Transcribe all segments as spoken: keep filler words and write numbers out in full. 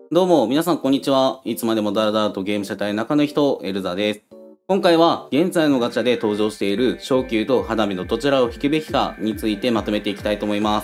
どうも、皆さんこんにちは。いつまでもダラダラとゲームしたい中の人、エルザです。今回は、現在のガチャで登場している昇級と花火のどちらを引くべきかについてまとめていきたいと思います。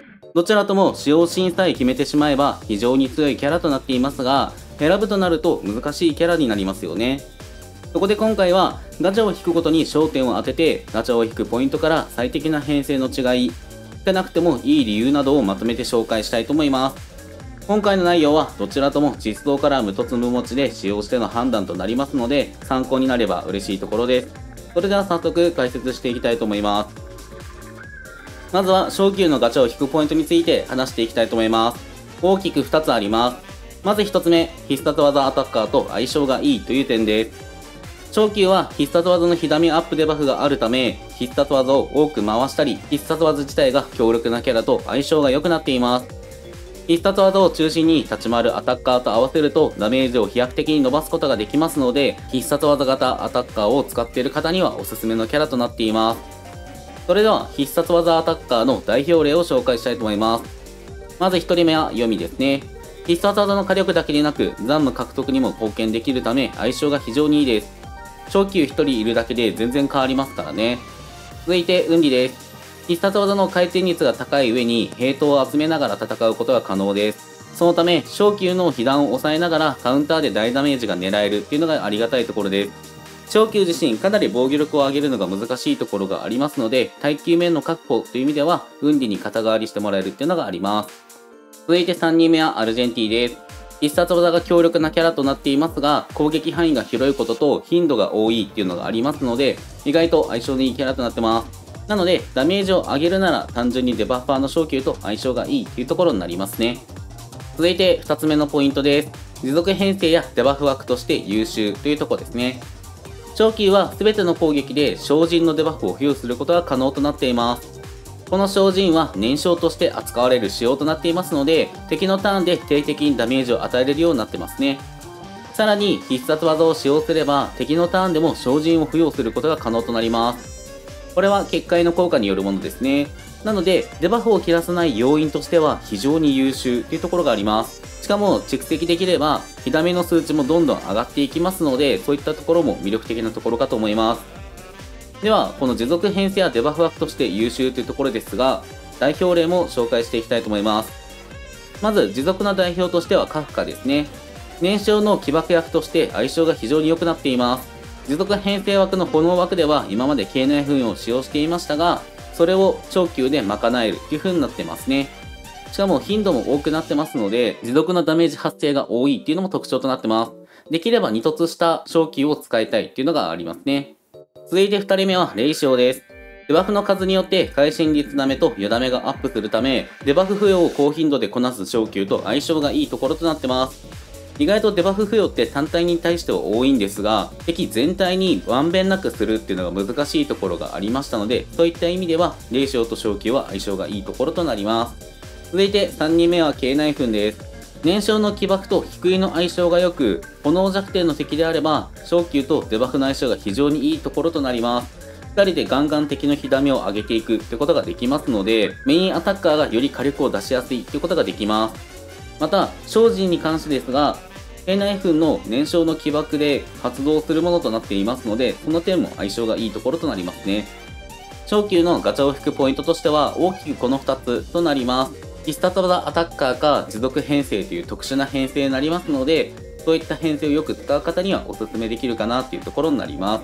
どちらとも使用シーンさえ決めてしまえば非常に強いキャラとなっていますが、選ぶとなると難しいキャラになりますよね。そこで今回は、ガチャを引くことに焦点を当てて、ガチャを引くポイントから最適な編成の違い、引かなくてもいい理由などをまとめて紹介したいと思います。今回の内容はどちらとも実装から無凸無持ちで使用しての判断となりますので、参考になれば嬉しいところです。それでは早速解説していきたいと思います。まずは昇級のガチャを引くポイントについて話していきたいと思います。大きくふたつあります。まずひとつめ、必殺技アタッカーと相性がいいという点です。昇級は必殺技の火ダメアップデバフがあるため、必殺技を多く回したり、必殺技自体が強力なキャラと相性が良くなっています。必殺技を中心に立ち回るアタッカーと合わせるとダメージを飛躍的に伸ばすことができますので、必殺技型アタッカーを使っている方にはおすすめのキャラとなっています。それでは必殺技アタッカーの代表例を紹介したいと思います。まずひとりめは読みですね。必殺技の火力だけでなく残務獲得にも貢献できるため相性が非常にいいです。昇級ひとりいるだけで全然変わりますからね。続いて運理です。必殺技の回転率が高い上に兵闘を集めながら戦うことが可能です。そのため昇級の被弾を抑えながらカウンターで大ダメージが狙えるっていうのがありがたいところです。昇級自身かなり防御力を上げるのが難しいところがありますので、耐久面の確保という意味では運理に肩代わりしてもらえるっていうのがあります。続いてさんにんめはアルジェンティです。必殺技が強力なキャラとなっていますが、攻撃範囲が広いことと頻度が多いっていうのがありますので、意外と相性のいいキャラとなってます。なので、ダメージを上げるなら単純にデバッファーの昇級と相性がいいというところになりますね。続いてふたつめのポイントです。持続編成やデバフ枠として優秀というところですね。昇級は全ての攻撃で精進のデバフを付与することが可能となっています。この精進は燃焼として扱われる仕様となっていますので、敵のターンで定期的にダメージを与えれるようになってますね。さらに必殺技を使用すれば敵のターンでも精進を付与することが可能となります。これは結界の効果によるものですね。なので、デバフを切らさない要因としては非常に優秀というところがあります。しかも蓄積できれば、火ダメの数値もどんどん上がっていきますので、そういったところも魅力的なところかと思います。では、この持続編成やデバフ枠として優秀というところですが、代表例も紹介していきたいと思います。まず、持続な代表としてはカフカですね。燃焼の起爆薬として相性が非常に良くなっています。持続編成枠の炎枠では今まで経内封印を使用していましたが、それを昇級で賄えるという風になってますね。しかも頻度も多くなってますので、持続なダメージ発生が多いっていうのも特徴となってます。できればに凸した昇級を使いたいっていうのがありますね。続いてふたりめはレイシオです。デバフの数によって会心率ダメと余ダメがアップするため、デバフ付与を高頻度でこなす昇級と相性がいいところとなってます。意外とデバフ付与って単体に対しては多いんですが、敵全体にまんべんなくするっていうのが難しいところがありましたので、そういった意味では、レイシオと昇級は相性がいいところとなります。続いてさんにんめは経内粉です。燃焼の起爆と低いの相性が良く、炎弱点の敵であれば、昇級とデバフの相性が非常にいいところとなります。ふたりでガンガン敵の火ダメを上げていくってことができますので、メインアタッカーがより火力を出しやすいってことができます。また、精進に関してですが、経内粉の燃焼の起爆で発動するものとなっていますので、その点も相性がいいところとなりますね。昇級のガチャを引くポイントとしては大きくこのふたつとなります。必殺技アタッカーか持続編成という特殊な編成になりますので、そういった編成をよく使う方にはおすすめできるかなというところになります。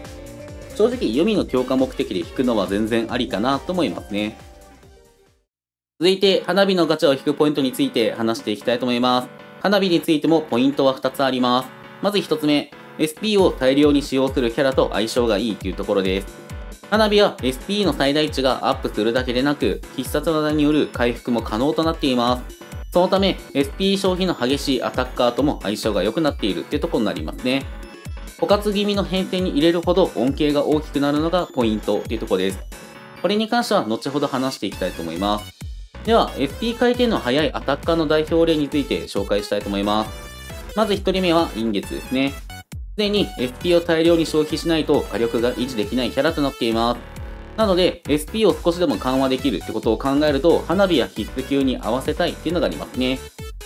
正直読みの強化目的で引くのは全然ありかなと思いますね。続いて花火のガチャを引くポイントについて話していきたいと思います。花火についてもポイントはふたつあります。まずひとつめ、エスピー を大量に使用するキャラと相性がいいというところです。花火は エスピー の最大値がアップするだけでなく、必殺技による回復も可能となっています。そのため、エスピー 消費の激しいアタッカーとも相性が良くなっているっていうところになりますね。枯渇気味の編成に入れるほど恩恵が大きくなるのがポイントっていうところです。これに関しては後ほど話していきたいと思います。では、エスピー 回転の速いアタッカーの代表例について紹介したいと思います。まずひとりめは陰月ですね。すでに エスピー を大量に消費しないと火力が維持できないキャラとなっています。なので、エスピー を少しでも緩和できるってことを考えると、花火や必須級に合わせたいっていうのがありますね。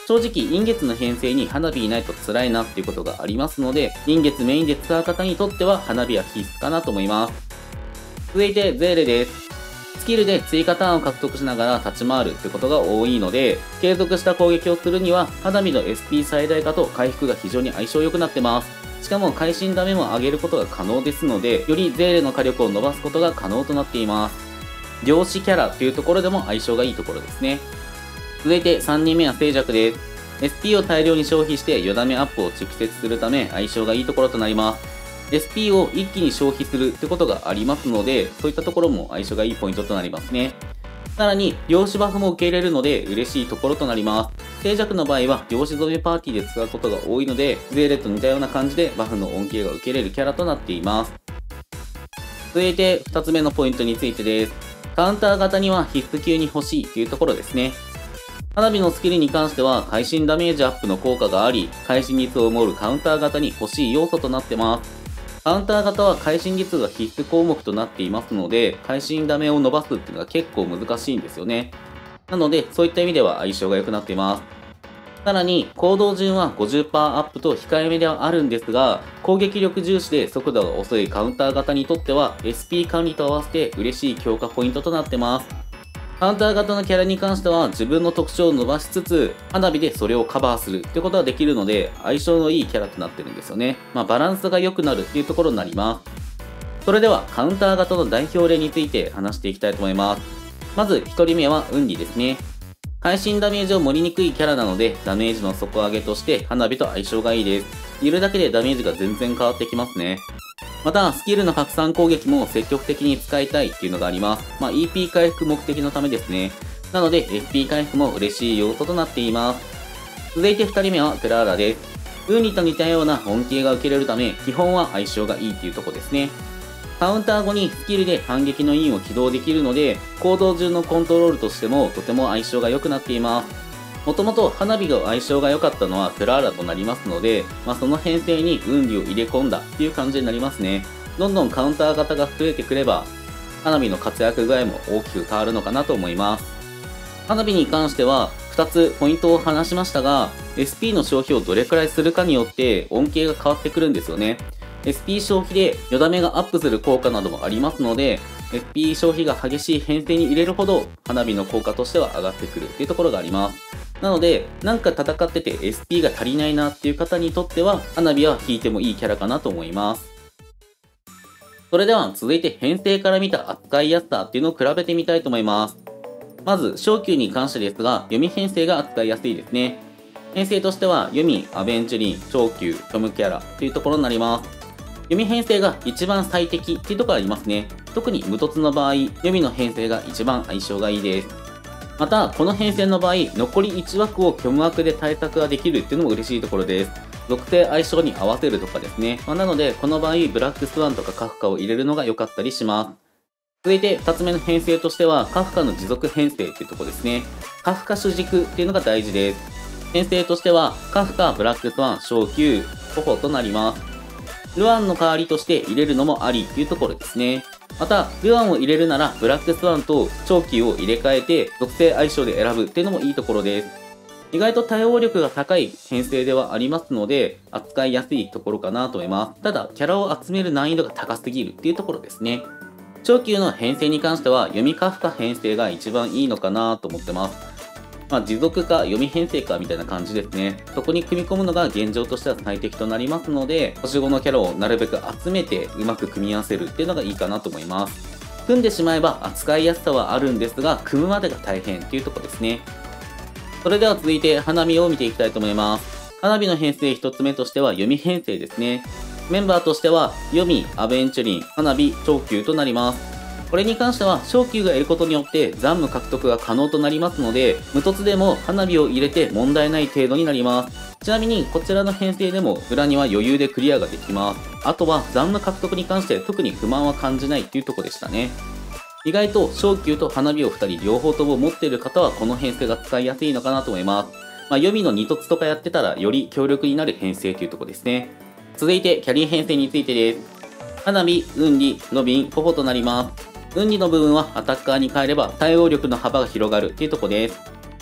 正直、陰月の編成に花火いないと辛いなっていうことがありますので、陰月メインで使う方にとっては花火は必須かなと思います。続いて、ゼーレです。スキルで追加ターンを獲得しながら立ち回るってことが多いので、継続した攻撃をするには、花火の エスピー 最大化と回復が非常に相性良くなってます。しかも、会心ダメも上げることが可能ですので、よりゼーレの火力を伸ばすことが可能となっています。量子キャラというところでも相性がいいところですね。続いてさんにんめは静寂です。エスピー を大量に消費してよだめアップを蓄積するため相性がいいところとなります。エスピー を一気に消費するってことがありますので、そういったところも相性がいいポイントとなりますね。さらに、量子バフも受け入れるので嬉しいところとなります。静寂の場合は量子染めパーティーで使うことが多いので、ゼーレと似たような感じでバフの恩恵が受けれるキャラとなっています。続いてふたつめのポイントについてです。カウンター型には必須級に欲しいというところですね。花火のスキルに関しては、会心ダメージアップの効果があり、会心率を守るカウンター型に欲しい要素となってます。カウンター型は会心率が必須項目となっていますので、会心ダメを伸ばすっていうのが結構難しいんですよね。なので、そういった意味では相性が良くなっています。さらに、行動順は ごじゅっパーセント アップと控えめではあるんですが、攻撃力重視で速度が遅いカウンター型にとっては、エスピー 管理と合わせて嬉しい強化ポイントとなってます。カウンター型のキャラに関しては自分の特徴を伸ばしつつ、花火でそれをカバーするってことができるので、相性のいいキャラとなってるんですよね。まあバランスが良くなるっていうところになります。それではカウンター型の代表例について話していきたいと思います。まずひとりめはウンリですね。会心ダメージを盛りにくいキャラなので、ダメージの底上げとして花火と相性がいいです。いるだけでダメージが全然変わってきますね。また、スキルの拡散攻撃も積極的に使いたいっていうのがあります。まあ、イーピー 回復目的のためですね。なので、エスピー 回復も嬉しい要素となっています。続いてふたりめはクラーラです。ウンリと似たような恩恵が受けれるため、基本は相性がいいっていうとこですね。カウンター後にスキルで反撃のインを起動できるので、行動順のコントロールとしてもとても相性が良くなっています。もともと花火が相性が良かったのはクラーラとなりますので、まあ、その編成に運理を入れ込んだっていう感じになりますね。どんどんカウンター型が増えてくれば、花火の活躍具合も大きく変わるのかなと思います。花火に関してはふたつポイントを話しましたが、エスピー の消費をどれくらいするかによって恩恵が変わってくるんですよね。エスピー 消費でよだめがアップする効果などもありますので、エスピー 消費が激しい編成に入れるほど花火の効果としては上がってくるっていうところがあります。なので、なんか戦ってて エスピー が足りないなっていう方にとっては、花火は引いてもいいキャラかなと思います。それでは続いて編成から見た扱いやすさっていうのを比べてみたいと思います。まず、小級に関してですが、読み編成が扱いやすいですね。編成としては、読み、アベンチュリン、小級、虚無キャラというところになります。読み編成が一番最適っていうところありますね。特に無凸の場合、読みの編成が一番相性がいいです。また、この編成の場合、残りいち枠を虚無枠で対策ができるっていうのも嬉しいところです。属性相性に合わせるとかですね。まあ、なので、この場合、ブラックスワンとかカフカを入れるのが良かったりします。続いて、ふたつめの編成としては、カフカの持続編成っていうところですね。カフカ主軸っていうのが大事です。編成としては、カフカ、ブラックスワン、小級、コホとなります。ルアンの代わりとして入れるのもありっていうところですね。また、ルアンを入れるなら、ブラックスワンと長期を入れ替えて、属性相性で選ぶっていうのもいいところです。意外と対応力が高い編成ではありますので、扱いやすいところかなと思います。ただ、キャラを集める難易度が高すぎるっていうところですね。長級の編成に関しては、読みカフカ編成が一番いいのかなと思ってます。まあ、持続か読み編成かみたいな感じですね。そこに組み込むのが現状としては最適となりますので、星ごのキャラをなるべく集めてうまく組み合わせるっていうのがいいかなと思います。組んでしまえば扱いやすさはあるんですが、組むまでが大変っていうところですね。それでは続いて花火を見ていきたいと思います。花火の編成ひとつめとしては読み編成ですね。メンバーとしては、読み、アベンチュリン、花火、長級となります。これに関しては、小級が得ることによって残務獲得が可能となりますので、無凸でも花火を入れて問題ない程度になります。ちなみに、こちらの編成でも裏には余裕でクリアができます。あとは残務獲得に関して特に不満は感じないっていうところでしたね。意外と小級と花火をふたり両方とも持っている方はこの編成が使いやすいのかなと思います。まあ、読みのに凸とかやってたらより強力になる編成というところですね。続いて、キャリー編成についてです。花火、運理、ロビン、ポポとなります。運理の部分はアタッカーに変えれば対応力の幅が広がるっていうところです。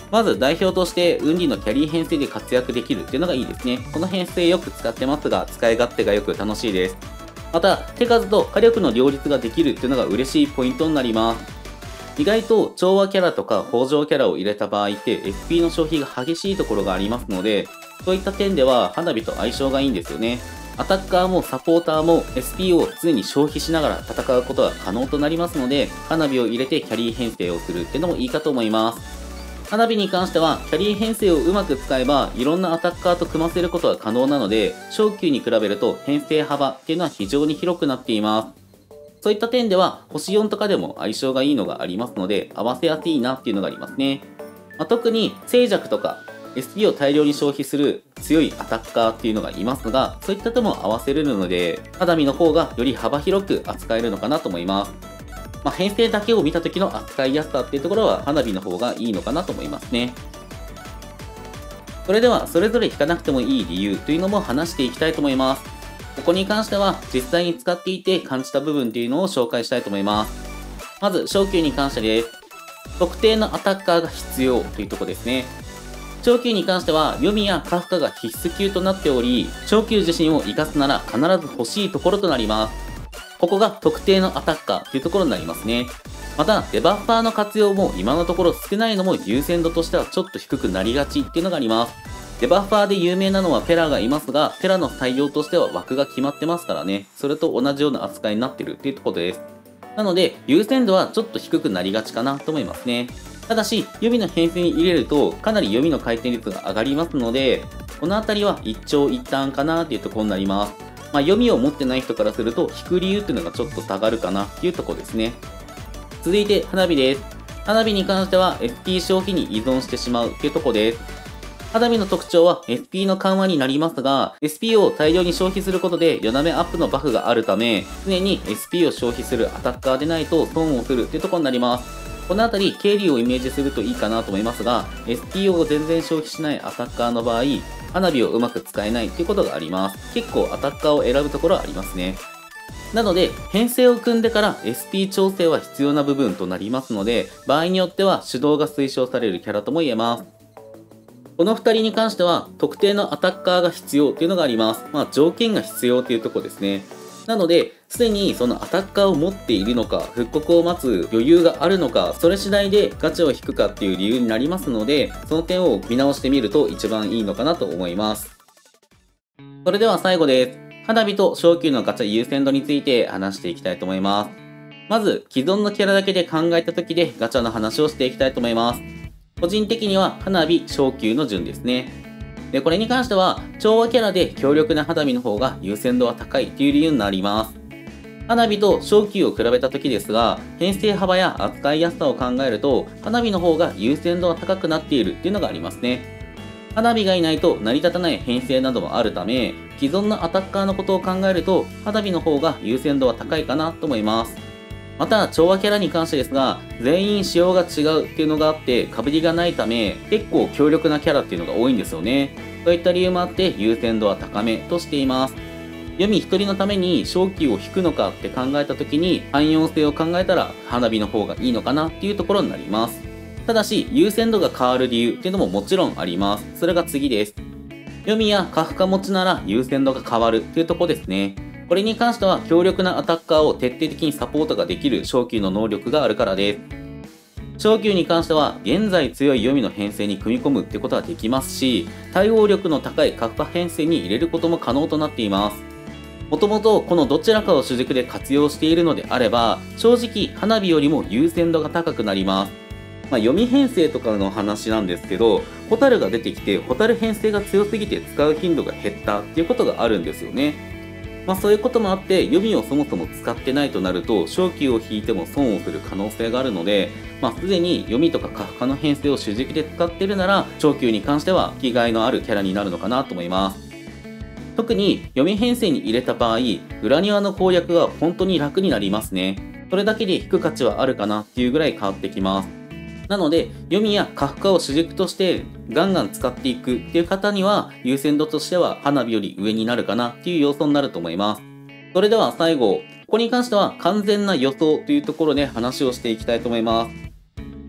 まず代表として運理のキャリー編成で活躍できるっていうのがいいですね。この編成よく使ってますが、使い勝手がよく楽しいです。また、手数と火力の両立ができるっていうのが嬉しいポイントになります。意外と調和キャラとか北条キャラを入れた場合って エスピー の消費が激しいところがありますので、そういった点では花火と相性がいいんですよね。アタッカーもサポーターも エスピー を常に消費しながら戦うことが可能となりますので、花火を入れてキャリー編成をするっていうのもいいかと思います。花火に関しては、キャリー編成をうまく使えば、いろんなアタッカーと組ませることが可能なので、小級に比べると編成幅っていうのは非常に広くなっています。そういった点では、星よんとかでも相性がいいのがありますので、合わせやすいなっていうのがありますね。まあ、特に、静寂とか、エスピー を大量に消費する強いアタッカーっていうのがいますが、そういった手も合わせれるので、花火の方がより幅広く扱えるのかなと思います。まあ、編成だけを見た時の扱いやすさっていうところは花火の方がいいのかなと思いますね。それではそれぞれ引かなくてもいい理由というのも話していきたいと思います。ここに関しては実際に使っていて感じた部分っていうのを紹介したいと思います。まず小級に関してです。特定のアタッカーが必要というところですね。小級に関しては読みやカフカが必須級となっており、小級自身を活かすなら必ず欲しいところとなります。ここが特定のアタッカーというところになりますね。また、デバッファーの活用も今のところ少ないのも優先度としてはちょっと低くなりがちっていうのがあります。デバッファーで有名なのはペラがいますが、ペラの採用としては枠が決まってますからね。それと同じような扱いになってるっていうところです。なので、優先度はちょっと低くなりがちかなと思いますね。ただし、読みの編成に入れると、かなり読みの回転率が上がりますので、このあたりは一長一短かなっていうところになります。まあ、読みを持ってない人からすると、引く理由っていうのがちょっと下がるかなっていうところですね。続いて、花火です。花火に関しては エスピー 消費に依存してしまうっていうところです。花火の特徴は エスピー の緩和になりますが、エスピー を大量に消費することで、よなめアップのバフがあるため、常に エスピー を消費するアタッカーでないと損をするっていうところになります。このあたり、経理をイメージするといいかなと思いますが、エスピー を全然消費しないアタッカーの場合、花火をうまく使えないっていうことがあります。結構アタッカーを選ぶところはありますね。なので、編成を組んでから エスピー 調整は必要な部分となりますので、場合によっては手動が推奨されるキャラとも言えます。このふたりに関しては、特定のアタッカーが必要っていうのがあります。まあ、条件が必要っていうところですね。なので、すでにそのアタッカーを持っているのか、復刻を待つ余裕があるのか、それ次第でガチャを引くかっていう理由になりますので、その点を見直してみると一番いいのかなと思います。それでは最後です。花火と小級のガチャ優先度について話していきたいと思います。まず、既存のキャラだけで考えた時でガチャの話をしていきたいと思います。個人的には花火、小級の順ですね。で、これに関しては、調和キャラで強力な花火の方が優先度は高いという理由になります。花火と小級を比べた時ですが、編成幅や扱いやすさを考えると、花火の方が優先度は高くなっているっていうのがありますね。花火がいないと成り立たない編成などもあるため、既存のアタッカーのことを考えると、花火の方が優先度は高いかなと思います。また、調和キャラに関してですが、全員仕様が違うっていうのがあって、被りがないため、結構強力なキャラっていうのが多いんですよね。そういった理由もあって、優先度は高めとしています。読み一人のために小級を引くのかって考えた時に、汎用性を考えたら、花火の方がいいのかなっていうところになります。ただし、優先度が変わる理由っていうのももちろんあります。それが次です。読みやカフカ持ちなら優先度が変わるっていうところですね。これに関しては強力なアタッカーを徹底的にサポートができる小級の能力があるからです。小級に関しては現在強い読みの編成に組み込むってことはできますし、対応力の高いカフカ編成に入れることも可能となっています。もともとこのどちらかを主軸で活用しているのであれば、正直花火よりも優先度が高くなります。まあ、読み編成とかの話なんですけど、ホタルが出てきてホタル編成が強すぎて使う頻度が減ったっていうことがあるんですよね。まあそういうこともあって読みをそもそも使ってないとなると小級を引いても損をする可能性があるので、まあすでに読みとかカフカの編成を主軸で使っているなら小級に関しては気概のあるキャラになるのかなと思います。特に読み編成に入れた場合、裏庭の攻略が本当に楽になりますね。それだけで引く価値はあるかなっていうぐらい変わってきます。なので、読みやカフカを主軸としてガンガン使っていくっていう方には、優先度としては花火より上になるかなっていう要素になると思います。それでは最後、ここに関しては完全な予想というところで話をしていきたいと思います。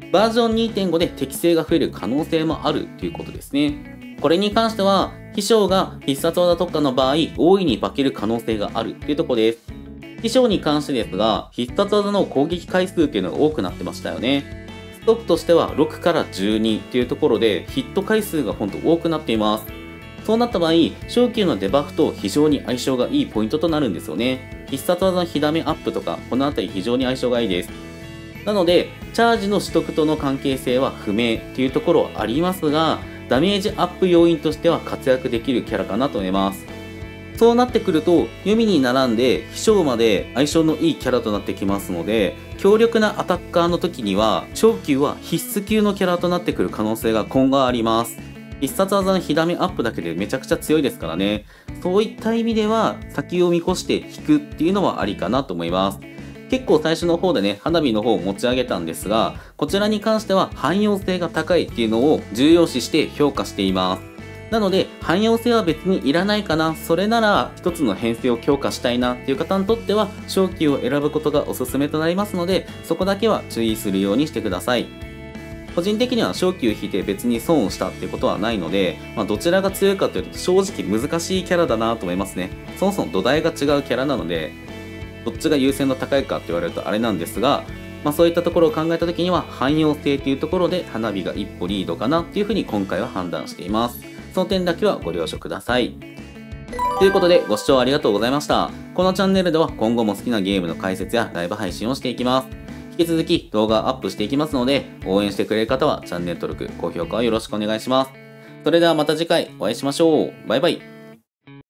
バージョン にてんご で適性が増える可能性もあるということですね。これに関しては、飛翔が必殺技特化の場合、大いに化ける可能性があるというところです。飛翔に関してですが、必殺技の攻撃回数っていうのが多くなってましたよね。ストックとしてはろくからじゅうにというところで、ヒット回数が本当多くなっています。そうなった場合、昇級のデバフと非常に相性がいいポイントとなるんですよね。必殺技の火ダメアップとか、このあたり非常に相性がいいです。なので、チャージの取得との関係性は不明というところはありますが、ダメージアップ要因としては活躍できるキャラかなと思います。そうなってくると、弓に並んで飛翔まで相性のいいキャラとなってきますので、強力なアタッカーの時には、昇級は必須級のキャラとなってくる可能性が今後あります。必殺技の火ダメアップだけでめちゃくちゃ強いですからね。そういった意味では、先を見越して引くっていうのはありかなと思います。結構最初の方でね、花火の方を持ち上げたんですが、こちらに関しては汎用性が高いっていうのを重要視して評価しています。なので、汎用性は別にいらないかな、それなら一つの編成を強化したいなっていう方にとっては、昇級を選ぶことがおすすめとなりますので、そこだけは注意するようにしてください。個人的には昇級引いて別に損をしたっていうことはないので、まあ、どちらが強いかというと正直難しいキャラだなと思いますね。そもそも土台が違うキャラなので、どっちが優先度高いかって言われるとあれなんですが、まあ、そういったところを考えた時には汎用性というところで花火が一歩リードかなっていうふうに今回は判断しています。その点だけはご了承ください。ということでご視聴ありがとうございました。このチャンネルでは今後も好きなゲームの解説やライブ配信をしていきます。引き続き動画アップしていきますので、応援してくれる方はチャンネル登録、高評価をよろしくお願いします。それではまた次回お会いしましょう。バイバイ。